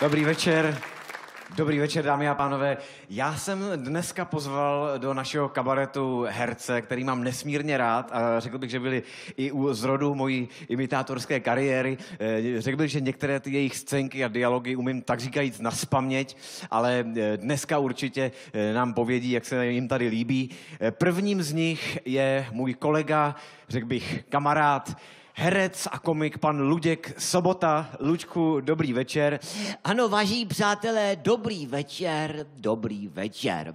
Dobrý večer. Dobrý večer, dámy a pánové. Já jsem dneska pozval do našeho kabaretu herce, který mám nesmírně rád a řekl bych, že byli i u zrodu mojí imitátorské kariéry. Řekl bych, že některé ty jejich scénky a dialogy umím tak říkajíc nazpaměť, ale dneska určitě nám povědí, jak se jim tady líbí. Prvním z nich je můj kolega, řekl bych kamarád, herec a komik pan Luděk Sobota. Luďku, dobrý večer. Ano, vážení přátelé, dobrý večer, dobrý večer.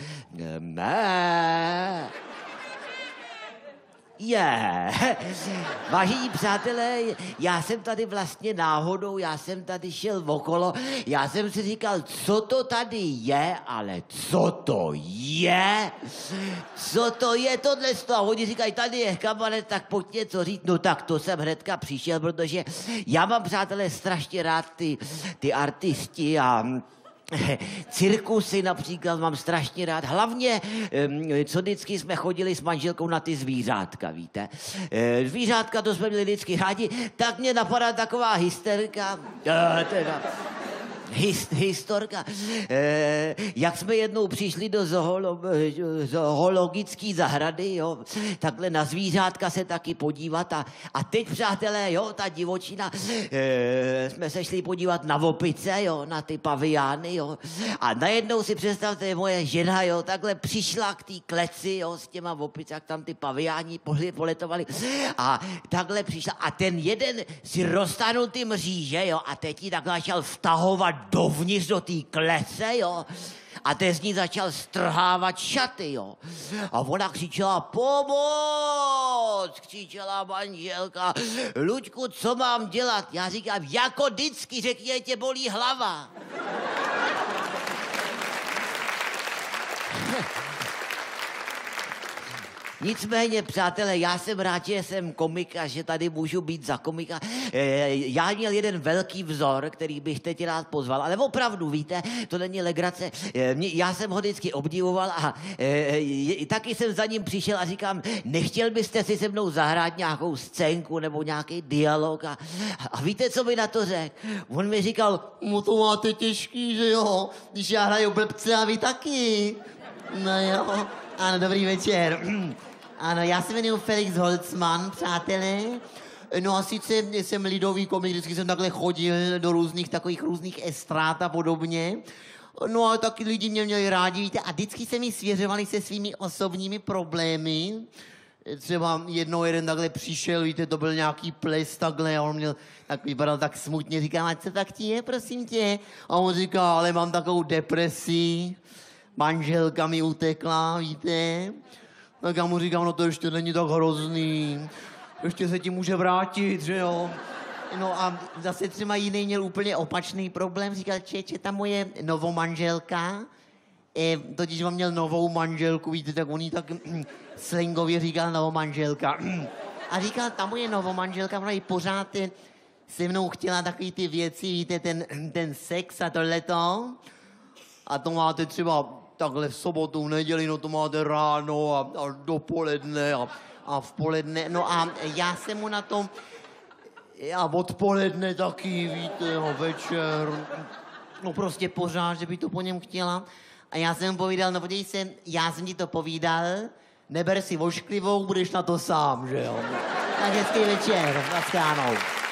Vážení přátelé, já jsem tady vlastně náhodou, já jsem tady šel okolo, já jsem si říkal, co to tady je, ale co to je? Co to je tohle? A oni říkají, tady je kabaret, tak pojď něco říct. No tak to jsem hnedka přišel, protože já mám, přátelé, strašně rád ty artisti a cirkusy například mám strašně rád. Hlavně, co vždycky jsme chodili s manželkou na ty zvířátka, víte. Zvířátka, to jsme měli vždycky rádi, tak mě napadá taková hysterka, historka. Jak jsme jednou přišli do zoologické zahrady, jo, takhle na zvířátka se taky podívat a teď, přátelé, jo, ta divočina, jsme se šli podívat na opice, jo, na ty paviány, jo, a najednou si představte, moje žena, jo, takhle přišla k té kleci, jo, s těma opice, jak tam ty paviáni poletovali a takhle přišla a ten jeden si roztáhnul ty mříže, jo, a teď ji takhle začal vtahovat dovnitř do té klece, jo. A ten z ní začal strhávat šaty, jo. A ona křičela, pomoc, křičela manželka. Luďku, co mám dělat? Já říkám, jako vždycky, řekni, tě bolí hlava. Nicméně, přátelé, já jsem rád, že jsem komik a že tady můžu být za komika. Já měl jeden velký vzor, který bych teď rád pozval, ale opravdu, víte, to není legrace. Já jsem ho vždycky obdivoval a taky jsem za ním přišel a říkám, nechtěl byste si se mnou zahrát nějakou scénku nebo nějaký dialog a víte, co mi na to řekl? On mi říkal, no to máte těžký, že jo, když já hraju blbce a vy taky. No jo, ano, dobrý večer. Ano, já se jmenuji Felix Holzmann, přátelé. No a sice jsem lidový komik, vždycky jsem takhle chodil do různých estrád a podobně. No a taky lidi mě měli rádi, víte, a vždycky se mi svěřovali se svými osobními problémy. Třeba jednou jeden takhle přišel, víte, to byl nějaký ples takhle a on měl, tak vypadal tak smutně, říkám, ať se tak ti je, prosím tě. A on říká, ale mám takovou depresi, manželka mi utekla, víte. Tak já mu říkám, no to ještě není tak hrozný, ještě se ti může vrátit, že jo. No a zase třeba jiný měl úplně opačný problém, říkal, čeče, ta moje novomanželka, totiž on měl novou manželku, víte, tak on jí tak slangově říkal novomanželka. A říkal, ta moje novomanželka, ona jí pořád se mnou chtěla takový ty věci, víte, ten sex a tohleto. A to máte třeba takhle v sobotu, v neděli, no to máte ráno a dopoledne a v poledne. No a já jsem mu na tom, a odpoledne taky, víte, a večer, no prostě pořád, že by to po něm chtěla. A já jsem mu povídal, no podívej se, já jsem ti to povídal, neber si vošklivou, budeš na to sám, že jo. Tak hezký večer, naschánou.